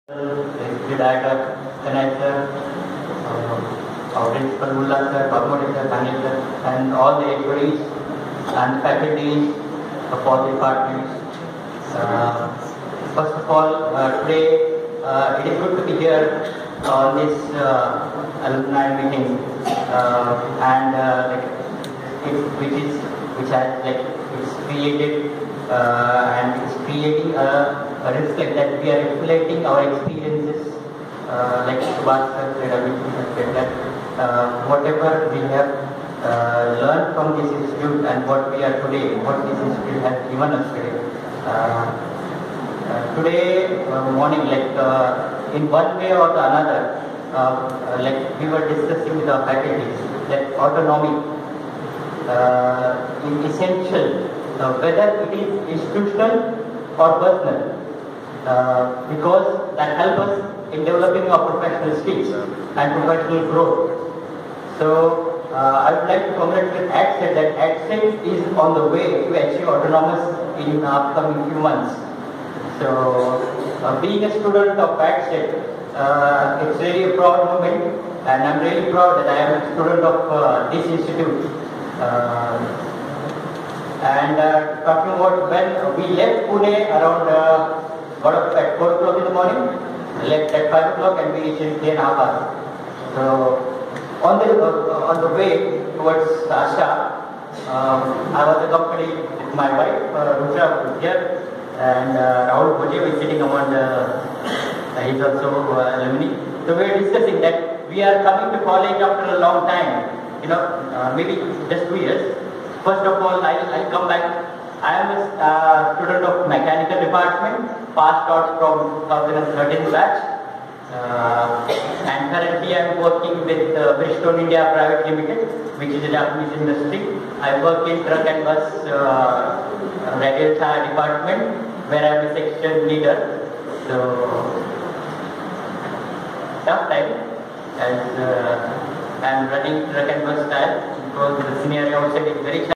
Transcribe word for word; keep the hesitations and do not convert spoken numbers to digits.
The director, connector, uh, our principal Mullah sir, Bhagwati sir, Daniel sir, and all the employees and faculties of all the departments. Uh, first of all, uh, today uh, it is good to be here on this uh, alumni meeting, uh, and uh, like it, which is which has like it's created uh, and it's creating a. Uh, reflect that we are reflecting our experiences, uh, like Subhash sir said, that uh, whatever we have uh, learned from this institute and what we are today, what this institute has given us today. Uh, uh, today uh, morning, like uh, in one way or the another, uh, like we were discussing with our faculties that autonomy uh, is essential, uh, whether it is institutional or personal. Uh, because that helps us in developing our professional skills and professional growth. So uh, I would like to congratulate ADCET that ADCET is on the way to achieve autonomous in the upcoming few months. So uh, being a student of ADCET, uh, it's really a proud moment, and I'm really proud that I am a student of uh, this institute. Uh, and uh, talking about when we left Pune around uh, got up at four o'clock in the morning, left at five o'clock, and we reached in three and a half hours. So, on the uh, on the way towards Asha, um, I was accompanied with my wife, uh, Rusha, here, and uh, Rahul Bhoje was sitting among the, uh, he's also uh, alumni. So, we were discussing that we are coming to college after a long time, you know, uh, maybe just two years. First of all, I'll, I'll come back. I am a uh, student of mechanical department, passed out from twenty thirteen batch, uh, and currently I am working with uh, Bridgestone India Private Limited, which is a Japanese industry. I work in truck and bus uh, radial tire department, where I am a section leader. So, tough time as uh, I am running truck and bus tire because the scenario outside is very challenging.